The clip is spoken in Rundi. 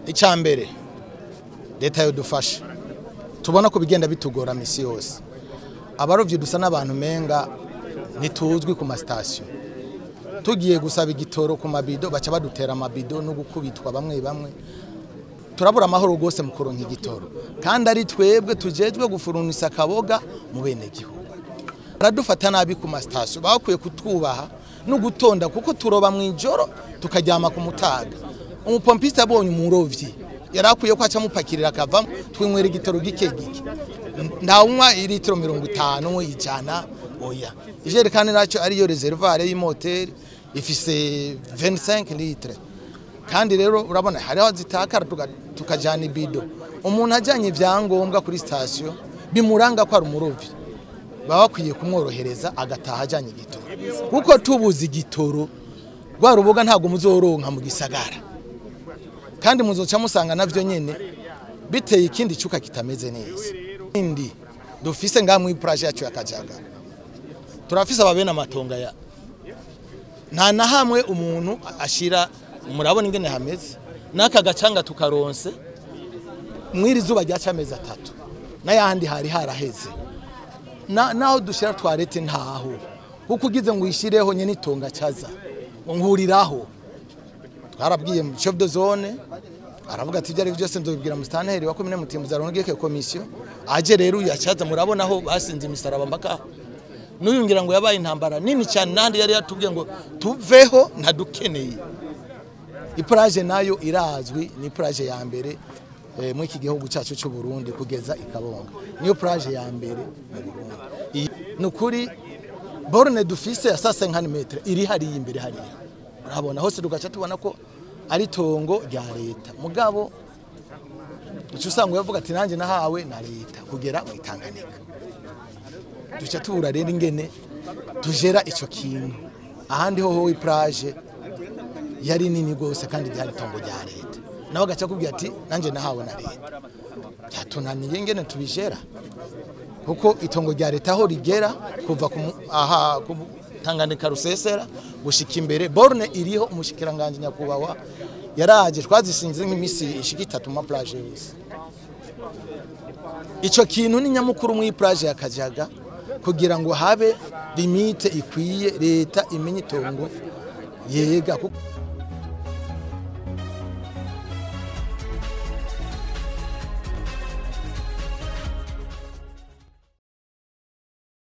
Icambere leta yo dufasha tubona ko bigenda bitugora misi yose abarovyi dusa n'abantu menga nituzwi ku ma station tugiye gusaba igitoro ku mabido baca badutera amabido no gukubitwa bamwe turabura amahoro gose mu kuronka igitoro kandi ari twebwe tujejwe gufurunisa kaboga mu bene gihugu aradufata nabi ku ma station bakwiye kutwubaha no gutonda kuko turoba mu ijoro tukaryama ku mutaga umupompiste abonye umurovyi yarakwiye ko aca mupakirira akavamo twinywera igitoro gike ndawunywa litiro 50 ijana oya ijerekani naco ari yo reservoir y'imoteri ifise 25 litre kandi rero urabona hariho zitakara tukajana ibido umuntu ajanye ivyangombwa kuri station bimuranga ko ari umurovyi bakwiye kumworohereza agataha ajanye igitoro kuko tubuze igitoro rwa ruboga ntago muzoronka mu gisagara kandi muzoca musanga navyo nyene biteye ikindi cuka kitameze neza indi dufise ngamwe plage yacu ya Kajaga turafise ababena amatonga ya nta hamwe umuntu ashira murabona ingene hameze naka gacanga tukaronse mwiri zuba ryacameza 3 nayandi hari haraheze naho dushira twarete ntaho kuko ugize ngo uyishireho nyene itonga caza nkuriraho twarabwiye mu chef de zone aravuga ati byari byose nzobibwira mustanteri wa komine Mutimbuza ronogeke commission aje rero yacaza murabona aho basinze imisaraba mbaka nuyungira ngo yabaye intambara nini cyane nandi yari yatubwiye ngo tuveho ntadukeneye iplage nayo irazwi ni plage ya mbere mu iki gihugu cyacu cy'u Burundi kugeza ikabonga niyo plage ya mbere mu Burundi nukuri borne dufise ya 5 metre iri hari imbere hari urabona hose dugaca tubona ko ari tongo rya leta mugabo ucu usanga yavuga ati nanje nahawe na leta kugera mu Tanganyika duca tubura rero ingene tujera ico kintu ahandi ho plage yari nini gose kandi byari tongo rya leta naho gaca kubwira ati nanje nahawe na leta byatunaniye ingene tubijera kuko itongo rya leta ho rigera kuva ku Tanganyika rusesera gushika imbere borne iriho umushikiranganje nyakubawa yaraje twazisinze nk'imisi ishika 3 ma plage yose ico kintu ni nyamukuru mu plage ya Kajaga kugira ngo habe limite ikwiye leta imenye itongo yega